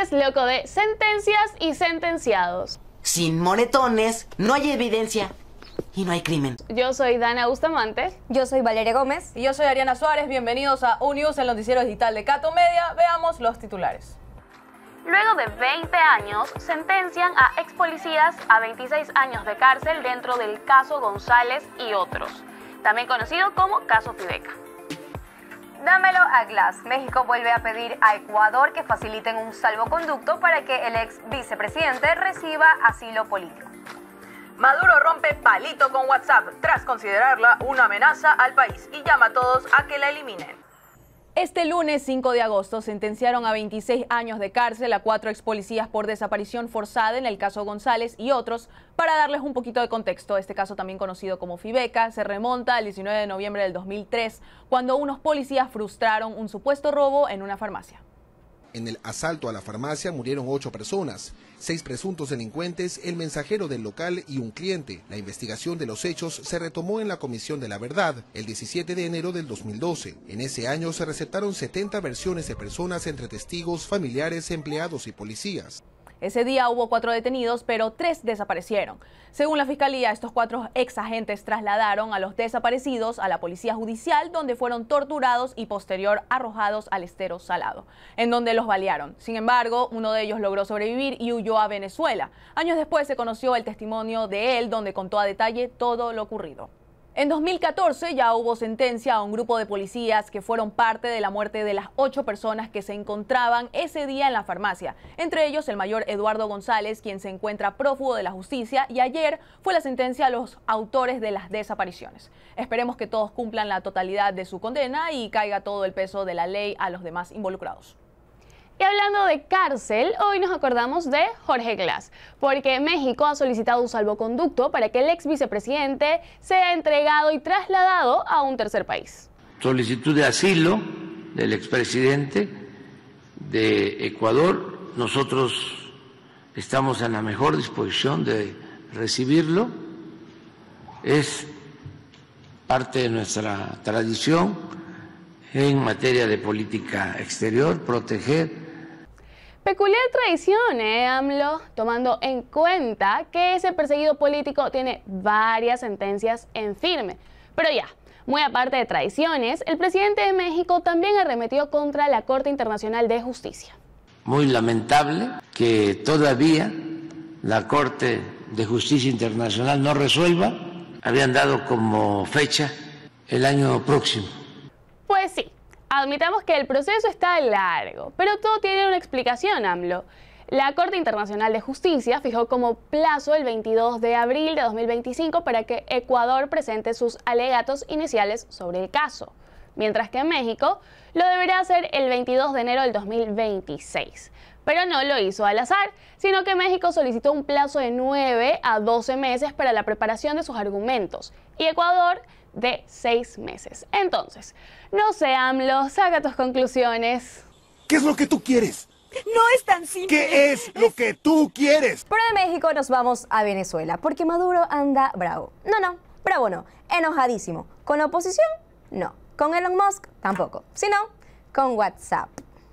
lunes loco de sentencias y sentenciados. Sin moretones no hay evidencia y no hay crimen. Yo soy Dana Bustamante. Yo soy Valeria Gómez. Y yo soy Ariana Suárez. Bienvenidos a UNews, el noticiero digital de Cato Media. Veamos los titulares. Luego de 20 años, sentencian a ex policías a 26 años de cárcel dentro del caso González y otros, también conocido como caso Fibeca. Dámelo a Glass. México vuelve a pedir a Ecuador que faciliten un salvoconducto para que el ex vicepresidente reciba asilo político. Maduro rompe palito con WhatsApp tras considerarla una amenaza al país y llama a todos a que la eliminen. Este lunes 5 de agosto sentenciaron a 26 años de cárcel a 4 ex policías por desaparición forzada en el caso González y otros. Para darles un poquito de contexto, este caso, también conocido como Fibeca, se remonta al 19 de noviembre del 2003, cuando unos policías frustraron un supuesto robo en una farmacia. En el asalto a la farmacia murieron 8 personas, 6 presuntos delincuentes, el mensajero del local y un cliente. La investigación de los hechos se retomó en la Comisión de la Verdad el 17 de enero del 2012. En ese año se receptaron 70 versiones de personas entre testigos, familiares, empleados y policías. Ese día hubo 4 detenidos, pero 3 desaparecieron. Según la Fiscalía, estos 4 ex agentes trasladaron a los desaparecidos a la Policía Judicial, donde fueron torturados y posterior arrojados al estero Salado, en donde los balearon. Sin embargo, uno de ellos logró sobrevivir y huyó a Venezuela. Años después se conoció el testimonio de él, donde contó a detalle todo lo ocurrido. En 2014 ya hubo sentencia a un grupo de policías que fueron parte de la muerte de las 8 personas que se encontraban ese día en la farmacia. Entre ellos el mayor Eduardo González, quien se encuentra prófugo de la justicia, y ayer fue la sentencia a los autores de las desapariciones. Esperemos que todos cumplan la totalidad de su condena y caiga todo el peso de la ley a los demás involucrados. Y hablando de cárcel, hoy nos acordamos de Jorge Glass, porque México ha solicitado un salvoconducto para que el ex vicepresidente sea entregado y trasladado a un tercer país. Solicitud de asilo del expresidente de Ecuador. Nosotros estamos en la mejor disposición de recibirlo. Es parte de nuestra tradición en materia de política exterior, proteger. Peculiar tradición, AMLO, tomando en cuenta que ese perseguido político tiene varias sentencias en firme. Pero ya, muy aparte de tradiciones, el presidente de México también arremetió contra la Corte Internacional de Justicia. Muy lamentable que todavía la Corte de Justicia Internacional no resuelva. Habían dado como fecha el año próximo. Pues sí. Admitamos que el proceso está largo, pero todo tiene una explicación, AMLO. La Corte Internacional de Justicia fijó como plazo el 22 de abril de 2025 para que Ecuador presente sus alegatos iniciales sobre el caso, mientras que México lo deberá hacer el 22 de enero del 2026. Pero no lo hizo al azar, sino que México solicitó un plazo de 9 a 12 meses para la preparación de sus argumentos y Ecuador de 6 meses. Entonces, no sé, AMLO, saca tus conclusiones. ¿Qué es lo que tú quieres? No es tan simple. ¿Qué es lo que tú quieres? Pero de México nos vamos a Venezuela, porque Maduro anda bravo. No, bravo no, enojadísimo. ¿Con la oposición? No. ¿Con Elon Musk? Tampoco. Sino con WhatsApp.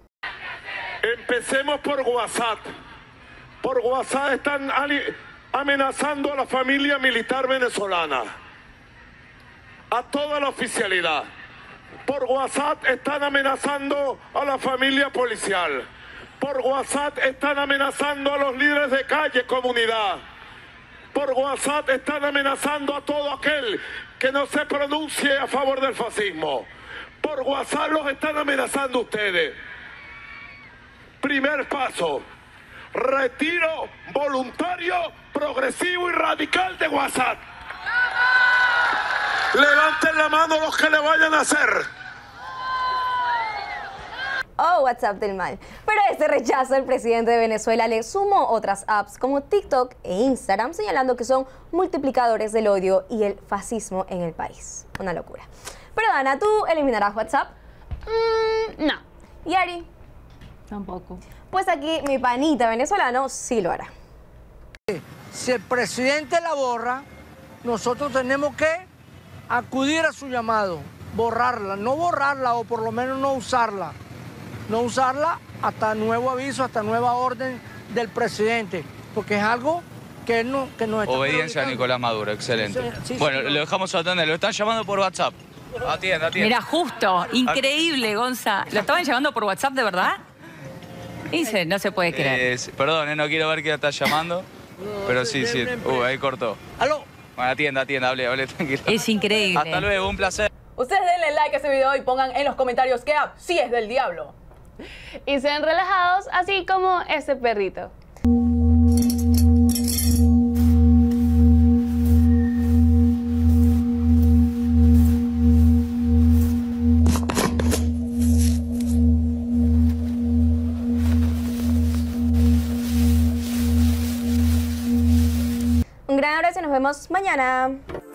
Empecemos por WhatsApp. Por WhatsApp están amenazando a la familia militar venezolana, a toda la oficialidad. Por WhatsApp están amenazando a la familia policial. Por WhatsApp están amenazando a los líderes de calle, comunidad. Por WhatsApp están amenazando a todo aquel que no se pronuncie a favor del fascismo. Por WhatsApp los están amenazando ustedes. Primer paso: retiro voluntario, progresivo y radical de WhatsApp. Levanten la mano los que le vayan a hacer. Oh, WhatsApp del mal. Pero a este rechazo, el presidente de Venezuela le sumó otras apps como TikTok e Instagram, señalando que son multiplicadores del odio y el fascismo en el país. Una locura. Pero Dana, ¿tú eliminarás WhatsApp? No. ¿Y Ari? Tampoco. Pues aquí mi panita venezolano sí lo hará. Si el presidente la borra, nosotros tenemos que acudir a su llamado, borrarla, no borrarla o por lo menos no usarla. No usarla hasta nuevo aviso, hasta nueva orden del presidente, porque es algo que no está obediencia a Nicolás Maduro, excelente. Sí, bueno, lo dejamos atender, lo están llamando por WhatsApp. Atienda. Mira, justo, increíble, Gonza. ¿Lo estaban llamando por WhatsApp de verdad? Dice, no se puede creer. Perdón, no quiero ver quién está llamando, pero sí. Ahí cortó. ¿Aló? Bueno, atienda, hable tranquilo. Es increíble. Hasta luego, un placer. Ustedes denle like a este video y pongan en los comentarios qué app sí es del diablo. Y sean relajados, así como ese perrito. Un gran abrazo y nos vemos mañana.